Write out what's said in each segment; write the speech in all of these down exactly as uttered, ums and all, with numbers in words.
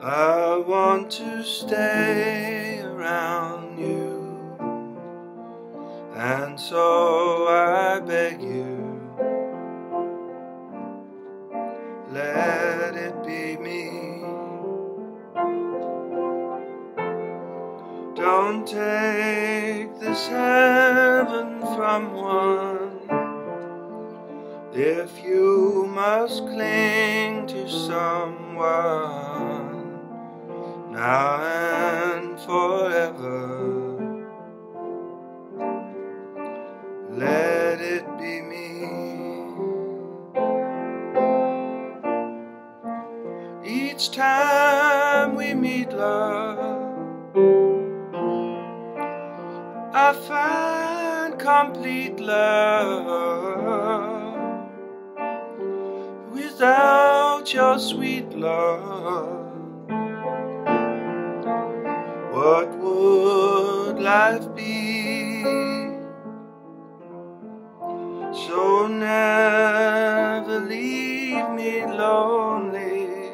I want to stay around you, and so I beg you, let it be me. Don't take this heaven from one. If you must cling to someone now and forever, let it be me. Each time we meet, love, I find complete love. Without your sweet love, what would life be? So never leave me lonely.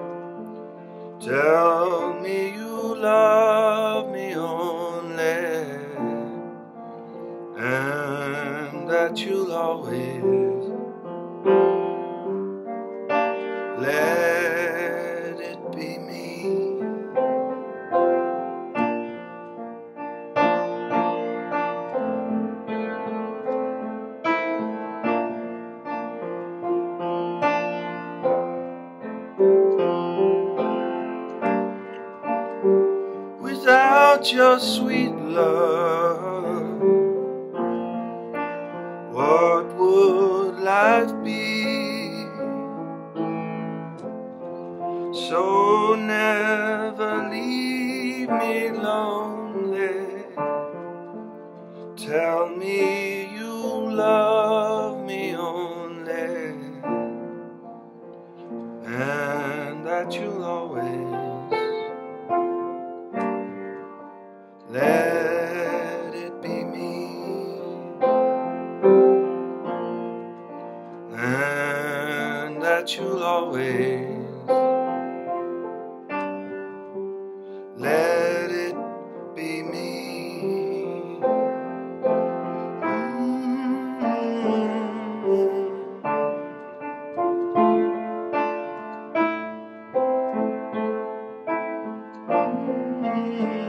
Tell me you love me only, and that you'll always let it be me. Without your sweet love, what would life be? So never leave me lonely. Tell me you love me only, and that you'll always let it be me, and that you'll always let it be me. Mm-hmm.